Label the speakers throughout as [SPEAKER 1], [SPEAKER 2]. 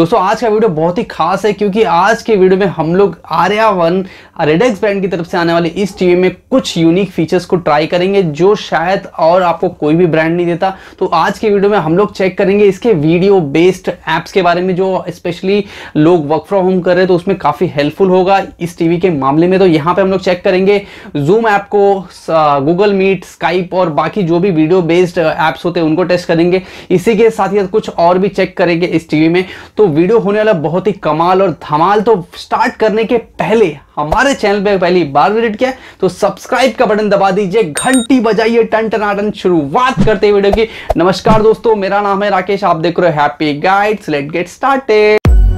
[SPEAKER 1] दोस्तों आज का वीडियो बहुत ही खास है क्योंकि आज के वीडियो में हम लोग आर्या वन रेडेक्स ब्रांड की तरफ से आने वाले इस टीवी में कुछ यूनिक फीचर्स को ट्राई करेंगे जो शायद और आपको कोई भी ब्रांड नहीं देता। तो आज के वीडियो में हम लोग चेक करेंगे इसके वीडियो बेस्ड एप्स के बारे में जो स्पेशली लोग वर्क फ्रॉम होम कर रहे हैं तो उसमें काफी हेल्पफुल होगा इस टीवी के मामले में। तो यहाँ पे हम लोग चेक करेंगे जूम ऐप को, गूगल मीट, स्काइप और बाकी जो भी वीडियो बेस्ड एप्स होते हैं उनको टेस्ट करेंगे। इसी के साथ ही कुछ और भी चेक करेंगे इस टीवी में। तो वीडियो होने वाला बहुत ही कमाल और धमाल। तो स्टार्ट करने के पहले हमारे चैनल पे पहली बार विजिट किया तो सब्सक्राइब का बटन दबा दीजिए, घंटी बजाइए, टन टनाटन। शुरुआत करते हैं वीडियो की। नमस्कार दोस्तों, मेरा नाम है राकेश, आप देख रहे हो happy guides. Let's get started.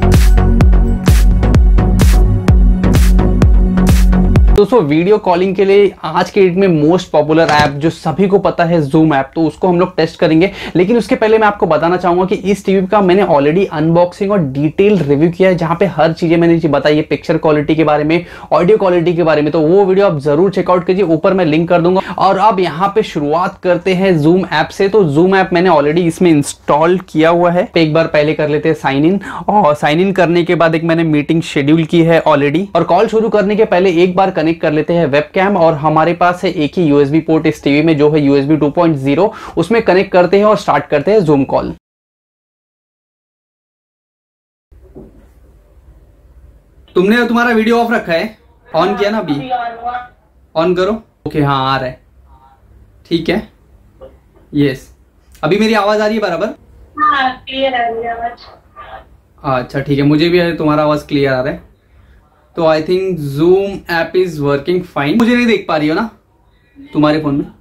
[SPEAKER 1] दोस्तों वीडियो कॉलिंग के लिए आज के डेट में मोस्ट पॉपुलर ऐप जो सभी को पता है जूम ऐप, तो उसको हम लोग टेस्ट करेंगे। लेकिन उसके पहले मैं आपको बताना चाहूंगा कि इस टीवी का मैंने ऑलरेडी अनबॉक्सिंग और डिटेल रिव्यू किया है जहां पे हर चीजें मैंने बताई है, पिक्चर क्वालिटी के बारे में, ऑडियो क्वालिटी के बारे में। तो वो वीडियो आप जरूर चेकआउट कीजिए, ऊपर मैं लिंक कर दूंगा। और अब यहाँ पे शुरुआत करते हैं जूम ऐप से। तो जूम ऐप मैंने ऑलरेडी इसमें इंस्टॉल किया हुआ है। एक बार पहले कर लेते हैं साइन इन, और साइन इन करने के बाद एक मैंने मीटिंग शेड्यूल की है ऑलरेडी। और कॉल शुरू करने के पहले एक बार कनेक्ट कर लेते हैं वेबकैम। और हमारे पास है एक ही यूएसबी पोर्ट इस टीवी में जो है यूएसबी 2.0, उसमें कनेक्ट करते हैं और स्टार्ट करते हैं जूम कॉल। तुमने तुम्हारा वीडियो ऑफ रखा है? ऑन किया ना अभी? ऑन करो। ओके हाँ आ रहा है, ठीक है। यस, अभी मेरी आवाज आ रही है बराबर?
[SPEAKER 2] हाँ क्लियर आ रही है आवाज।
[SPEAKER 1] अच्छा ठीक है, मुझे भी तुम्हारा आवाज क्लियर आ रहा है। तो I think Zoom app is working fine. मुझे नहीं देख पा रही हो ना तुम्हारे फोन में?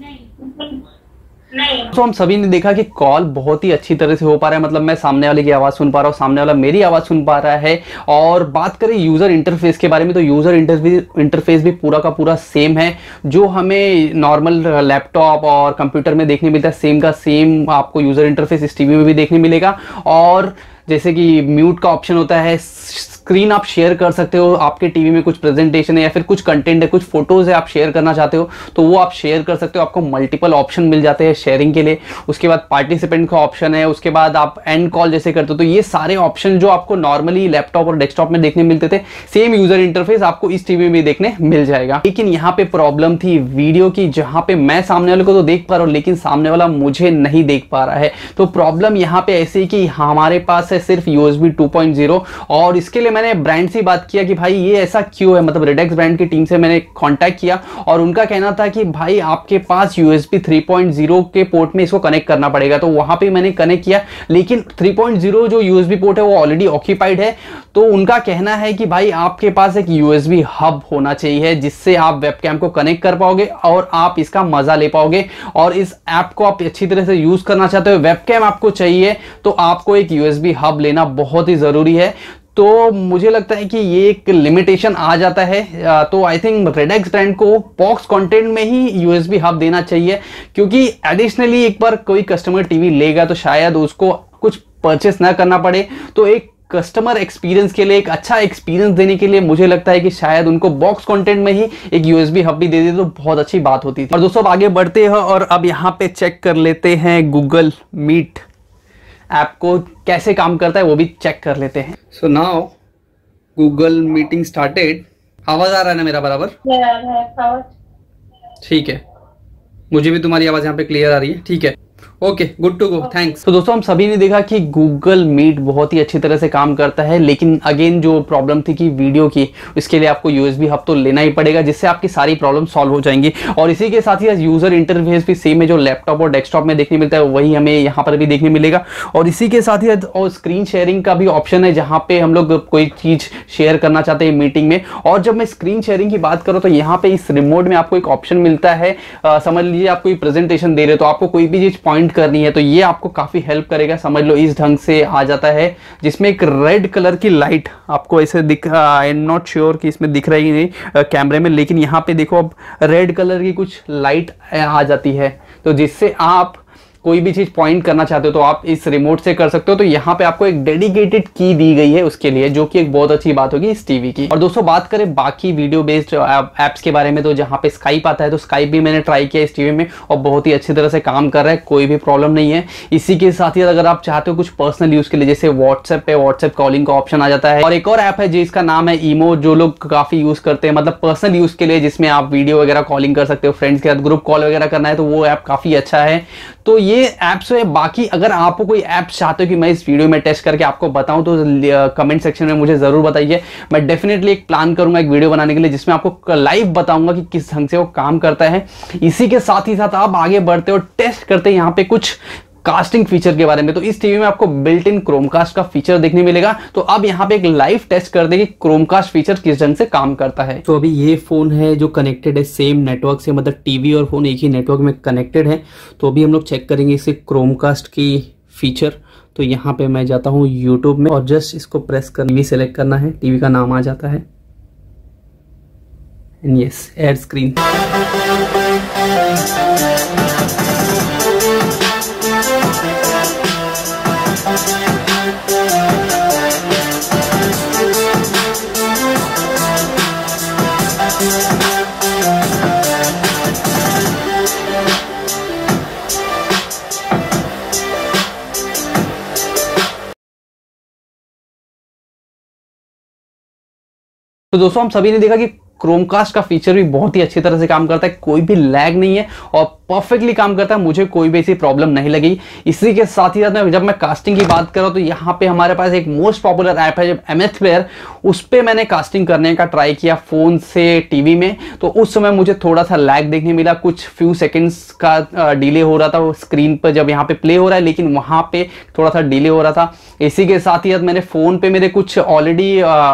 [SPEAKER 2] नहीं।
[SPEAKER 1] तो हम सभी ने देखा कि कॉल बहुत ही अच्छी तरह से हो पा रहा है, मतलब मैं सामने वाले की आवाज सुन पा रहा हूँ, सामने वाला मेरी आवाज सुन पा रहा है। और बात करें यूजर इंटरफेस के बारे में तो यूजर इंटरफेस भी पूरा का पूरा सेम है जो हमें नॉर्मल लैपटॉप और कंप्यूटर में देखने मिलता है। सेम का सेम आपको यूजर इंटरफेस इस टीवी में भी देखने मिलेगा। और जैसे कि म्यूट का ऑप्शन होता है, स्क्रीन आप शेयर कर सकते हो, आपके टीवी में कुछ प्रेजेंटेशन है या फिर कुछ कंटेंट है, कुछ फोटोज है आप शेयर करना चाहते हो तो वो आप शेयर कर सकते हो। आपको मल्टीपल ऑप्शन मिल जाते हैं शेयरिंग के लिए। उसके बाद पार्टिसिपेंट का ऑप्शन है, उसके बाद आप एंड कॉल जैसे करते हो। तो ये सारे ऑप्शन जो आपको नॉर्मली लैपटॉप और डेस्कटॉप में देखने मिलते थे, सेम यूजर इंटरफेस आपको इस टीवी में देखने मिल जाएगा। लेकिन यहाँ पे प्रॉब्लम थी वीडियो की, जहां पे मैं सामने वाले को तो देख पा रहा हूँ लेकिन सामने वाला मुझे नहीं देख पा रहा है। तो प्रॉब्लम यहाँ पे ऐसी कि हमारे पास है सिर्फ यूएसबी 2.0। और इसके लिए मैंने ब्रांड से बात किया कि भाई ये ऐसा क्यों है, मतलब रेडेक्स ब्रांड की टीम से मैंने कांटेक्ट किया और उनका कहना था कि भाई आपके पास यूएसबी 3.0 के पोर्ट में इसको कनेक्ट करना पड़ेगा। तो वहां पे मैंने कनेक्ट किया लेकिन 3.0 जो यूएसबी पोर्ट है वो ऑलरेडी ऑक्यूपाइड है। तो उनका कहना है कि भाई आपके पास एक यूएसबी हब होना चाहिए जिससे आप वेबकैम को कनेक्ट कर पाओगे और आप इसका मजा ले पाओगे। और इस ऐप को आप अच्छी तरह से यूज करना चाहते हो, वेबकैम आपको चाहिए, तो आपको एक यूएसबी हब लेना बहुत ही जरूरी है। तो मुझे लगता है कि ये एक लिमिटेशन आ जाता है। तो आई थिंक रेडेक्स ब्रांड को बॉक्स कंटेंट में ही यूएसबी हब देना चाहिए, क्योंकि एडिशनली एक बार कोई कस्टमर टीवी लेगा तो शायद उसको कुछ परचेस ना करना पड़े। तो एक कस्टमर एक्सपीरियंस के लिए, एक अच्छा एक्सपीरियंस देने के लिए मुझे लगता है कि शायद उनको बॉक्स कंटेंट में ही एक यूएसबी हब भी दे दे तो बहुत अच्छी बात होती थी। और दोस्तों अब आगे बढ़ते हैं और अब यहाँ पे चेक कर लेते हैं गूगल मीट ऐप को कैसे काम करता है, वो भी चेक कर लेते हैं। So now Google meeting started. आवाज आ रहा है ना मेरा बराबर? ठीक है, मुझे भी तुम्हारी आवाज यहाँ पे क्लियर आ रही है, ठीक है। Okay, good to go, thanks. तो दोस्तों हम सभी ने देखा कि गूगल मीट बहुत ही अच्छी तरह से काम करता है, लेकिन अगेन जो प्रॉब्लम थी कि वीडियो की, इसके लिए आपको यूएसबी हब तो लेना ही पड़ेगा जिससे आपकी सारी प्रॉब्लम सॉल्व हो जाएंगी। और इसी के साथ ही यूजर इंटरफेस भी सेम है, जो लैपटॉप और डेस्कटॉप में देखने मिलता है वही हमें यहाँ पर भी देखने मिलेगा। और इसी के साथ ही और स्क्रीन शेयरिंग का भी ऑप्शन है जहाँ पे हम लोग कोई चीज शेयर करना चाहते हैं मीटिंग में। और जब मैं स्क्रीन शेयरिंग की बात करूँ तो यहाँ पे इस रिमोट में आपको एक ऑप्शन मिलता है, समझ लीजिए आप कोई प्रेजेंटेशन दे रहे हो तो आपको कोई भी चीज पॉइंट करनी है तो ये आपको काफी हेल्प करेगा। समझ लो इस ढंग से आ जाता है जिसमें एक रेड कलर की लाइट आपको ऐसे दिख, आई एम नॉट श्योर कि इसमें दिख रही नहीं कैमरे में, लेकिन यहाँ पे देखो अब रेड कलर की कुछ लाइट आ जाती है। तो जिससे आप कोई भी चीज पॉइंट करना चाहते हो तो आप इस रिमोट से कर सकते हो। तो यहाँ पे आपको एक डेडिकेटेड की दी गई है उसके लिए, जो कि एक बहुत अच्छी बात होगी इस टीवी की। और दोस्तों बात करें बाकी वीडियो बेस्ड एप्स के बारे में, तो जहाँ पे स्काइप आता है तो स्काइप भी मैंने ट्राई किया इस टीवी में और बहुत ही अच्छी तरह से काम कर रहा है, कोई भी प्रॉब्लम नहीं है। इसी के साथ ही अगर आप चाहते हो कुछ पर्सनल यूज के लिए, जैसे व्हाट्सएप पे व्हाट्सएप कॉलिंग का ऑप्शन आ जाता है। और एक और ऐप है जिसका नाम है ईमो, जो लोग काफी यूज करते हैं, मतलब पर्सनल यूज के लिए, जिसमें आप वीडियो वगैरह कॉलिंग कर सकते हो, फ्रेंड्स के साथ ग्रुप कॉल वगैरह करना है तो वो ऐप काफी अच्छा है। तो ये ऐप्स है। बाकी अगर आपको कोई ऐप चाहते हो कि मैं इस वीडियो में टेस्ट करके आपको बताऊं तो कमेंट सेक्शन में मुझे जरूर बताइए। मैं डेफिनेटली एक प्लान करूंगा एक वीडियो बनाने के लिए जिसमें आपको लाइव बताऊंगा कि किस ढंग से वो काम करता है। इसी के साथ ही साथ आप आगे बढ़ते हो, टेस्ट करते हैं यहाँ पे कुछ कास्टिंग फीचर के बारे में। तो इस टीवी में आपको बिल्ट इन क्रोमकास्ट का फीचर देखने मिलेगा। तो अब यहाँ पे एक लाइव टेस्ट कर दे कि क्रोमकास्ट फीचर किस ढंग से काम करता है। तो अभी ये फोन है जो कनेक्टेड है सेम नेटवर्क से, मतलब टीवी और फोन एक ही नेटवर्क में कनेक्टेड है। तो अभी हम लोग चेक करेंगे इसे क्रोमकास्ट की फीचर। तो यहाँ पे मैं जाता हूँ यूट्यूब में और जस्ट इसको प्रेस कर टीवी सेलेक्ट करना है, टीवी का नाम आ जाता है एंड यस एड स्क्रीन। तो दोस्तों हम सभी ने देखा कि क्रोमकास्ट का फीचर भी बहुत ही अच्छी तरह से काम करता है, कोई भी लैग नहीं है और परफेक्टली काम करता है, मुझे कोई भी ऐसी प्रॉब्लम नहीं लगी। इसी के साथ ही साथ जब मैं कास्टिंग की बात कर रहा हूं तो यहाँ पे हमारे पास एक मोस्ट पॉपुलर ऐप है जब MX प्लेयर, उस पर मैंने कास्टिंग करने का ट्राई किया फोन से टीवी में। तो उस समय मुझे थोड़ा सा लैग देखने मिला, कुछ फ्यू सेकेंड्स का डिले हो रहा था वो स्क्रीन पर जब यहाँ पे प्ले हो रहा है, लेकिन वहां पे थोड़ा सा डिले हो रहा था। इसी के साथ ही साथ मैंने फोन पे मेरे कुछ ऑलरेडी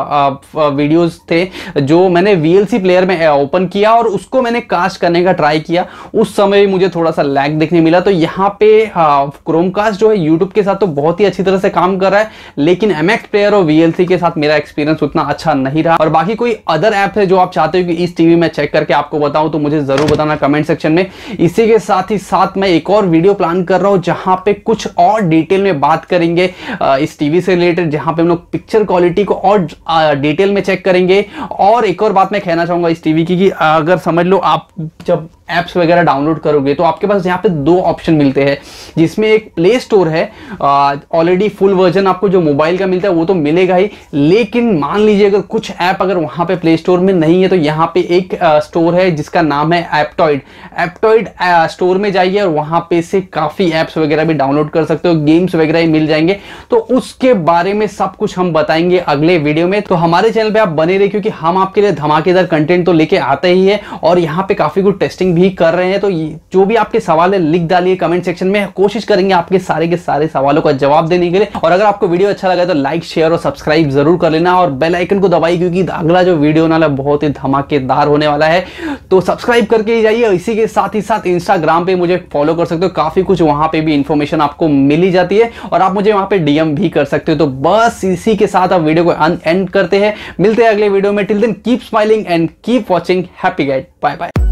[SPEAKER 1] वीडियोज थे जो मैंने VLC प्लेयर में ओपन किया और उसको मैंने कास्ट करने का ट्राई किया, उस समय भी मुझे थोड़ा सा लैग देखने मिला। तो यहाँ पे क्रोमकास्ट जो है यूट्यूब के साथ तो बहुत ही अच्छी तरह से काम कर रहा है, लेकिन MX प्लेयर और VLC के साथ मेरा एक्सपीरियंस उतना अच्छा नहीं रहा। और बाकी कोई अदर ऐप है जो आप चाहते हो कि इस टीवी में चेक करके आपको बताऊं तो मुझे जरूर बताना कमेंट सेक्शन में। इसी के साथ ही साथ मैं एक और वीडियो प्लान कर रहा हूं जहां पे कुछ और डिटेल में बात करेंगे इस टीवी से रिलेटेड, जहां पे हम लोग पिक्चर क्वालिटी को और डिटेल में चेक करेंगे। और एक और बात मैं कहना चाहूंगा इस टीवी की कि अगर समझ लो आप जब एप्स वगैरह डाउनलोड करोगे तो आपके पास यहाँ पे दो ऑप्शन मिलते हैं, जिसमें एक प्ले स्टोर है, ऑलरेडी फुल वर्जन आपको जो मोबाइल का मिलता है वो तो मिलेगा ही, लेकिन मान लीजिए अगर कुछ ऐप अगर वहां पे प्ले स्टोर में नहीं है तो यहाँ पे एक स्टोर है जिसका नाम है एप्टॉइड स्टोर में जाइए और वहां पे से काफी एप्स वगैरह भी डाउनलोड कर सकते हो, गेम्स वगैरह ही मिल जाएंगे। तो उसके बारे में सब कुछ हम बताएंगे अगले वीडियो में। तो हमारे चैनल पे आप बने रहिए क्योंकि हम आपके लिए धमाकेदार कंटेंट तो लेके आते ही है और यहाँ पे काफी कुछ टेस्टिंग भी कर रहे हैं। तो जो भी आपके सवाल है लिख डालिए कमेंट सेक्शन में, कोशिश करेंगे आपके सारे के सारे सवालों का जवाब देने के लिए। और अगर आपको वीडियो अच्छा लगा तो लाइक शेयर और सब्सक्राइब जरूर कर लेना और बेल आइकन को दबाइए क्योंकि अगला जो वीडियो होने वाला है बहुत ही धमाकेदार होने वाला है। तो सब्सक्राइब करके ही जाइए। इसी के साथ ही साथ इंस्टाग्राम पे मुझे फॉलो कर सकते हो, काफी कुछ वहां पे भी इंफॉर्मेशन आपको मिल ही जाती है और आप मुझे वहां पे DM भी कर सकते हो। तो बस इसी के साथ आप वीडियो को एंड करते हैं, मिलते हैं अगले वीडियो में। Till then keep smiling and keep watching happy guide, bye bye.